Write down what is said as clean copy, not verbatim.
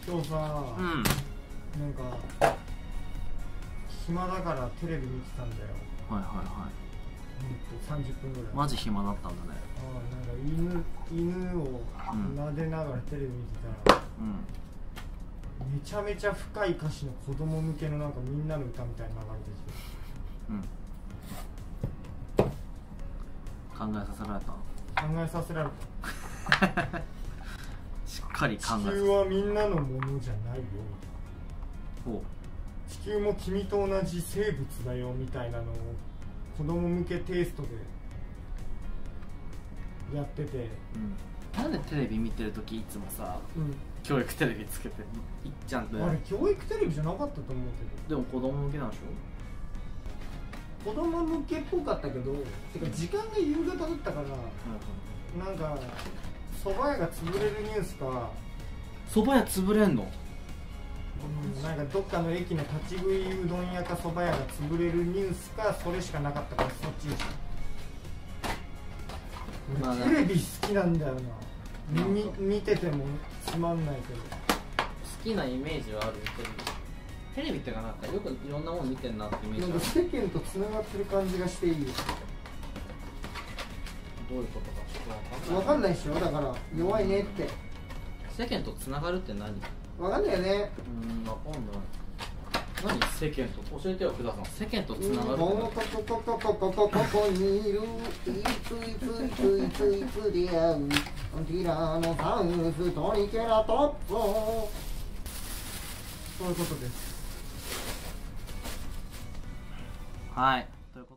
今日さ、なんか暇だからテレビ見てたんだよ。 はいはいはい。 30分ぐらい。 マジ暇だったんだね。 なんか犬を撫でながらテレビ見てたら、めちゃめちゃ深い歌詞の子供向けのなんかみんなの歌みたいな流れてきて、 考えさせられた。 考えさせられた。 しっかり考えさせ地球はみんなのものじゃないよ。 ほ地球も君と同じ生物だよみたいなのを子供向けテイストでやってて、 なんでテレビ見てるときいつもさ、教育テレビつけていっちゃんと。 あれ教育テレビじゃなかったと思うけど。でも子供向けなんでしょ。子供向けっぽかったけど、てか時間が夕方だったから、なんか蕎麦屋が潰れるニュースか、 蕎麦屋潰れんの？ なんかどっかの駅の立ち食いうどん屋か蕎麦屋が潰れるニュースか、それしかなかったからそっちでした。俺テレビ好きなんだよな。見ててもつまんないけど好きなイメージはある。テレビってかなんかよくいろんなもの見てんなってイメージある。 なんか世間とつながってる感じがしていいよ。 どういうことかちょっと分かんないでしょ。だから弱いねって。 世間とつながるって何？ 分かんないよね。 分かんない。何世間と教えてよ、福田さん。世間とつながるってここにいるいつ出会うティラノサウルストリケラトップ、そういうことです。 はい。